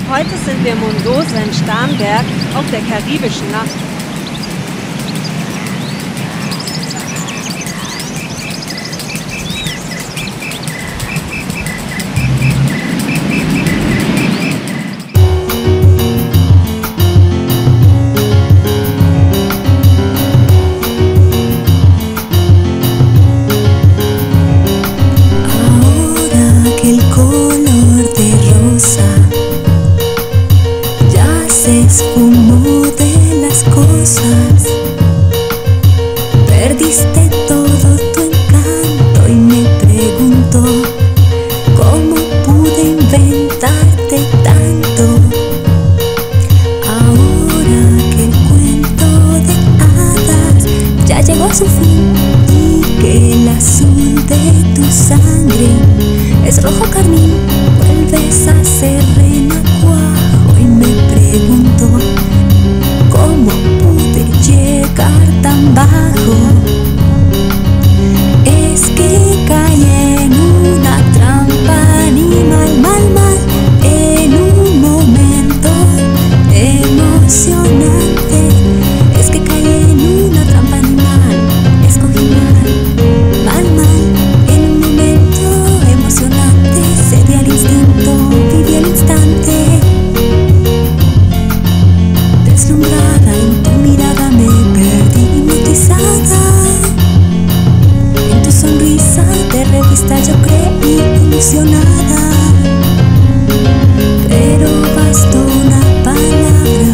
Heute sind wir Mungosa in Starnberg auf der karibischen Nacht. Esfumó de las cosas, perdiste todo tu encanto y me pregunto cómo pude inventarte tanto. Ahora que el cuento de hadas ya llegó a su fin y que el azul de tu sangre es rojo carmín, vuelves a ser renacuajo y me pregunto cómo pude llegar tan bajo. Es que caí en una trampa animal, mal, en un momento emocionante. Es que caí en una trampa animal, escogí mal, en un momento emocionante. Cedí al instinto, viví el instante. Deslumbrada en tu mirada me perdí hipnotizada. En tu sonrisa de revista yo creí ilusionada, pero bastó una palabra.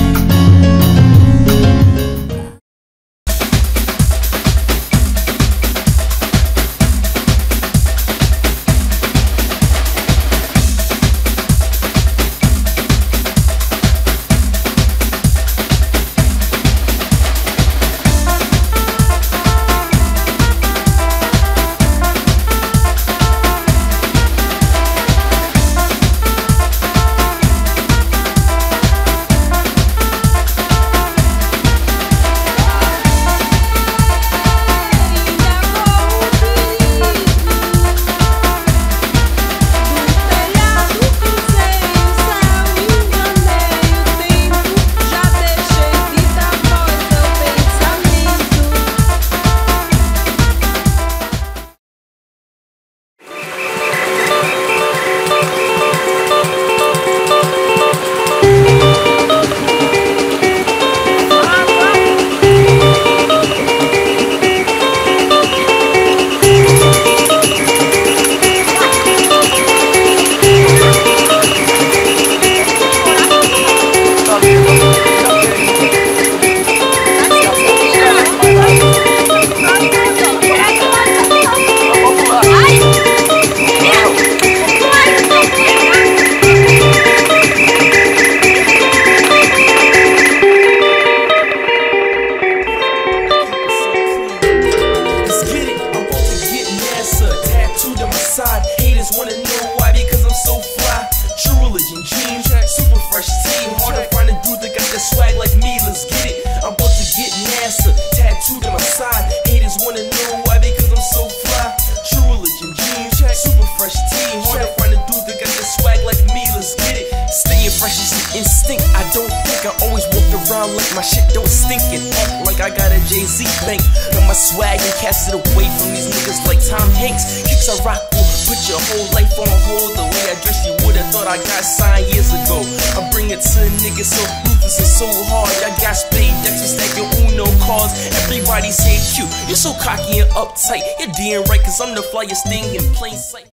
Haters wanna know why, because I'm so fly. True religion, jeans, super fresh team. Hard to find a dude that got that swag like me, let's get it. I'm about to get NASA tattooed on my side. Haters wanna know why, because I'm so fly. True religion, jeans, super fresh team. Hard to find a dude that got that swag like me, let's get it. Staying fresh is an instinct, I don't think. I always walk around like my shit don't stink and act like I got a Jay-Z bank. Got my swag and cast it away from these niggas like Tom Hanks. Kicks I rock will put your whole life on hold. The way I dress, you would've thought I got signed years ago. I bring it to the niggas so ruthless and so hard. I got spade decks and stack your Uno cards. Everybody say cute, you're so cocky and uptight. You're damn right, cause I'm the flyest thing in plain sight.